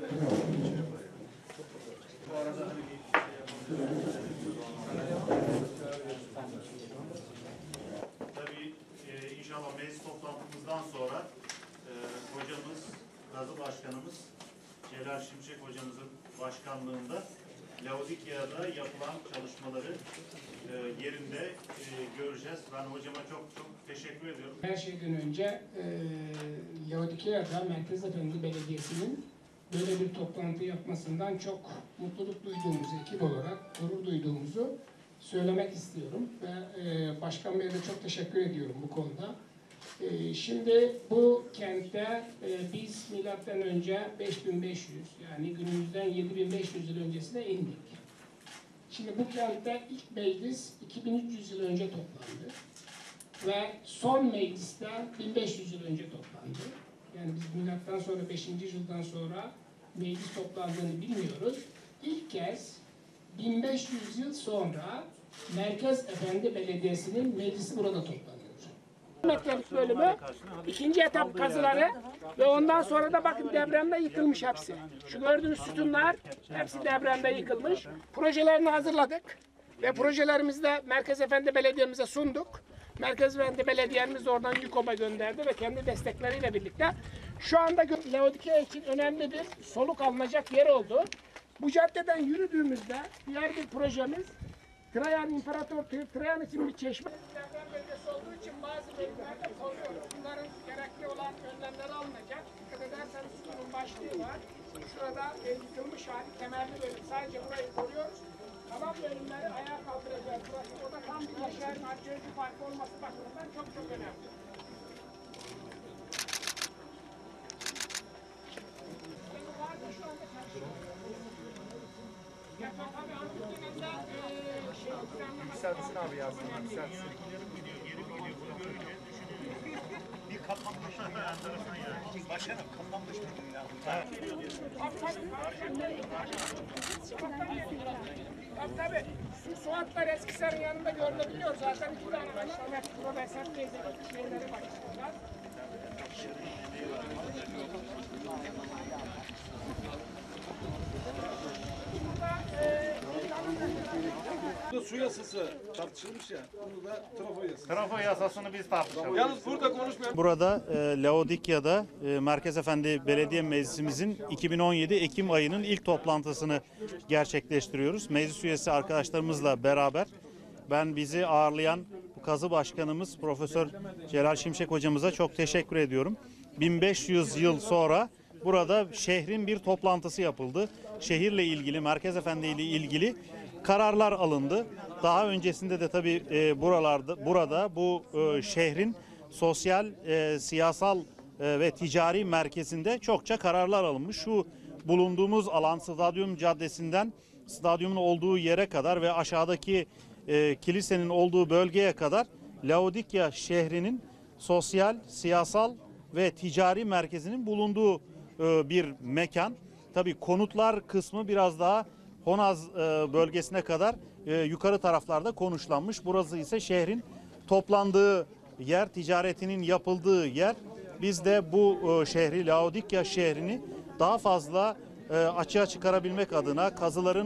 Tabii inşallah meclis toplantımızdan sonra hocamız, Gazı Başkanımız Celal Şimşek hocamızın başkanlığında Laodikya'da yapılan çalışmaları yerinde göreceğiz. Ben hocama çok teşekkür ediyorum. Her şeyden önce Laodikya'da Merkez Efendi Belediyesi'nin böyle bir toplantı yapmasından çok mutluluk duyduğumuzu, ekip olarak gurur duyduğumuzu söylemek istiyorum. Ve Başkan Bey'e de çok teşekkür ediyorum bu konuda. Şimdi bu kentte biz milattan önce 5500 yani günümüzden 7500 yıl öncesine indik. Şimdi bu kentte ilk meclis 2300 yıl önce toplandı. Ve son mecliste 1500 yıl önce toplandı. Yani biz milattan sonra 5. yüzyıldan sonra meclis toplandığını bilmiyoruz. İlk kez 1500 yıl sonra Merkez Efendi Belediyesi'nin meclisi burada toplanıyor. Metrelik bölümü, ikinci etap kazıları ve ondan sonra da bakın depremde yıkılmış hepsi. Şu gördüğünüz sütunlar hepsi depremde yıkılmış. Projelerini hazırladık ve projelerimizi de Merkez Efendi Belediye'mize sunduk. Merkez Efendi Belediye'miz oradan YUKOB'a gönderdi ve kendi destekleriyle birlikte şu anda Laodikya için önemli bir soluk alınacak yer oldu. Bu caddeden yürüdüğümüzde diğer bir projemiz Trajan İmparator Trajan için bir çeşme. Deprem bölgesi olduğu için bazı bölgelerde koruyoruz. Bunların gerekli olan önlemler alınacak. Dikkat ederseniz sütunun başlığı var. Şurada yıkılmış hali, kemerli bölüm. Sadece burayı koruyoruz. Kalan bölümleri ayağa kaldıracağız. Burası orada tam bir yaşayan arkeoloji parkı olması bakımından çok önemli. Yükseltsin abi yazsınlar, yükseltsin. Bir kapanmışlık enteresan yani. Başkanım kapanmışlık ya. Tabii. Şu Suatlar Eskisar'ın yanında görülebiliyor zaten. 2 tane başlamak. Burada Esat teyzenin şeyleri var. Su yasası tartışılmış ya, bunu da trafo yasası. Trafo yasasını biz tartışalım. Yalnız burada konuşmayalım. Burada Laodikya'da Merkez Efendi Belediye Meclisimizin 2017 Ekim ayının ilk toplantısını gerçekleştiriyoruz. Meclis üyesi arkadaşlarımızla beraber bizi ağırlayan Kazı Başkanımız Profesör Celal Şimşek hocamıza çok teşekkür ediyorum. 1500 yıl sonra burada şehrin bir toplantısı yapıldı. Şehirle ilgili, Merkez Efendi ile ilgili kararlar alındı. Daha öncesinde de tabii burada bu şehrin sosyal, siyasal ve ticari merkezinde çokça kararlar alınmış. Şu bulunduğumuz alan Stadyum Caddesi'nden stadyumun olduğu yere kadar ve aşağıdaki kilisenin olduğu bölgeye kadar Laodikya şehrinin sosyal, siyasal ve ticari merkezinin bulunduğu bir mekan. Tabii konutlar kısmı biraz daha Honaz bölgesine kadar yukarı taraflarda konuşlanmış. Burası ise şehrin toplandığı yer, ticaretinin yapıldığı yer. Biz de bu şehri, Laodikya şehrini daha fazla açığa çıkarabilmek adına, kazıların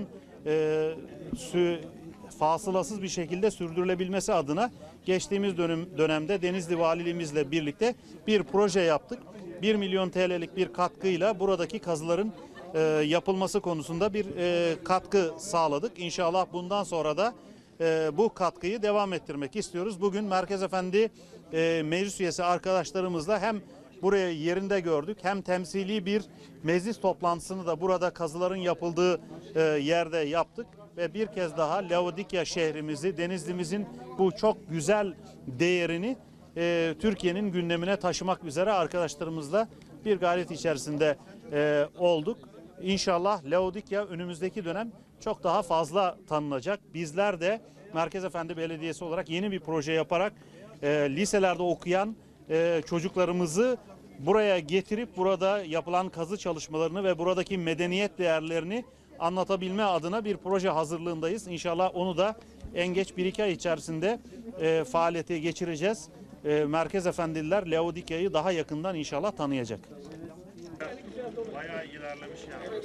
fasılasız bir şekilde sürdürülebilmesi adına geçtiğimiz dönemde Denizli Valiliğimizle birlikte bir proje yaptık. 1 milyon TL'lik bir katkıyla buradaki kazıların yapılması konusunda bir katkı sağladık. İnşallah bundan sonra da bu katkıyı devam ettirmek istiyoruz. Bugün Merkez Efendi meclis üyesi arkadaşlarımızla hem buraya yerinde gördük hem temsili bir meclis toplantısını da burada kazıların yapıldığı yerde yaptık. Ve bir kez daha Laodikya şehrimizi, Denizli'mizin bu çok güzel değerini Türkiye'nin gündemine taşımak üzere arkadaşlarımızla bir gayret içerisinde olduk. İnşallah Laodikya önümüzdeki dönem çok daha fazla tanınacak. Bizler de Merkez Efendi Belediyesi olarak yeni bir proje yaparak liselerde okuyan çocuklarımızı buraya getirip burada yapılan kazı çalışmalarını ve buradaki medeniyet değerlerini anlatabilme adına bir proje hazırlığındayız. İnşallah onu da en geç 1-2 ay içerisinde faaliyete geçireceğiz. Merkez Efendililer Laodikya'yı daha yakından inşallah tanıyacak. Bayağı ilerlemiş yani.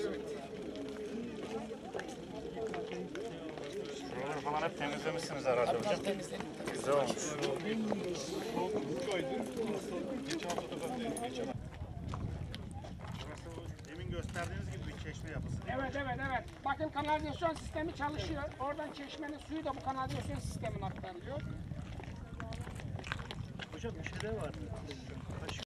Buraları falan hep temizlemişsiniz herhalde hocam. Güzel olmuş. Demin gösterdiğiniz gibi bir çeşme yapısı. Evet. Bakın kanalizasyon sistemi çalışıyor. Oradan çeşmenin suyu da bu kanalizasyon sistemine aktarılıyor. Hocam bir şeyler var.